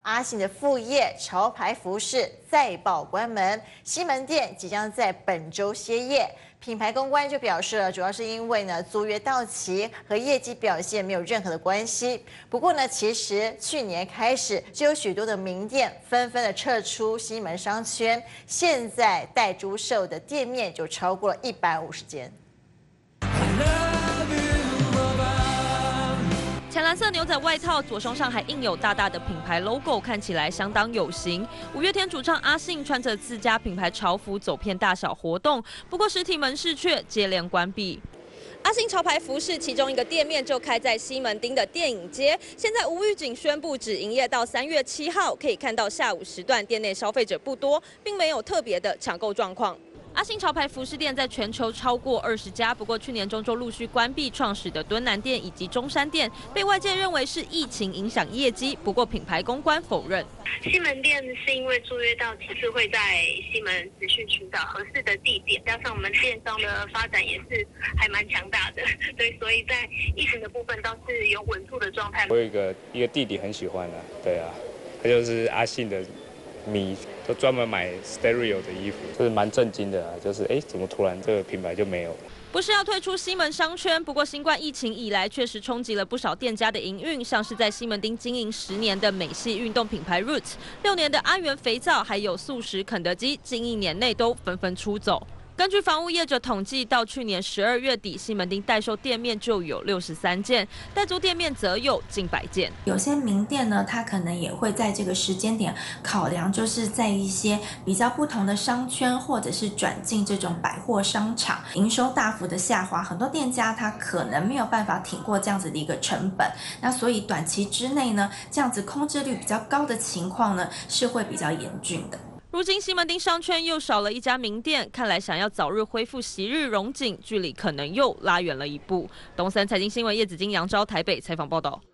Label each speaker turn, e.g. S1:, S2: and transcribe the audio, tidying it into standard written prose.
S1: 阿信的副业潮牌服饰再曝关门，西门店即将在本周歇业。品牌公关就表示了，主要是因为呢租约到期和业绩表现没有任何的关系。不过呢，其实去年开始就有许多的名店纷纷的撤出西门商圈，现在代租售的店面就超过了150间。
S2: 浅蓝色牛仔外套，左胸上还印有大大的品牌 logo， 看起来相当有型。五月天主唱阿信穿着自家品牌潮服走遍大小活动，不过实体门市却接连关闭。阿信潮牌服饰其中一个店面就开在西门町的电影街，现在无预警宣布只营业到3月7号，可以看到下午时段店内消费者不多，并没有特别的抢购状况。阿信潮牌服饰店在全球超过20家，不过去年中陆续关闭创始的敦南店以及中山店，被外界认为是疫情影响业绩。不过品牌公关否认。
S3: 西门店是因为租约到期是会在西门持续寻找合适的地点，加上我们电商的发展也是还蛮强大的，对，所以在疫情的部分倒是有稳住的状态。
S4: 我有一个弟弟很喜欢对啊，他就是阿信的迷，都专门买 Stereo 的衣服，就是蛮震惊的就是怎么突然这个品牌就没有了？
S2: 不是要退出西门商圈，不过新冠疫情以来确实冲击了不少店家的营运，像是在西门町经营10年的美系运动品牌 Roots，6年的阿元肥皂，还有素食肯德基，近1年内都纷纷出走。根据房屋业者统计，到去年12月底，西门町代售店面就有63间，代租店面则有近100间。
S5: 有些名店呢，它可能也会在这个时间点考量，就是在一些比较不同的商圈，或者是转进这种百货商场，营收大幅的下滑，很多店家他可能没有办法挺过这样子的一个成本，那所以短期之内呢，这样子空置率比较高的情况呢，是会比较严峻的。
S2: 如今西门町商圈又少了一家名店，看来想要早日恢复昔日荣景，距离可能又拉远了一步。东森财经新闻叶子金、杨昭台北采访报道。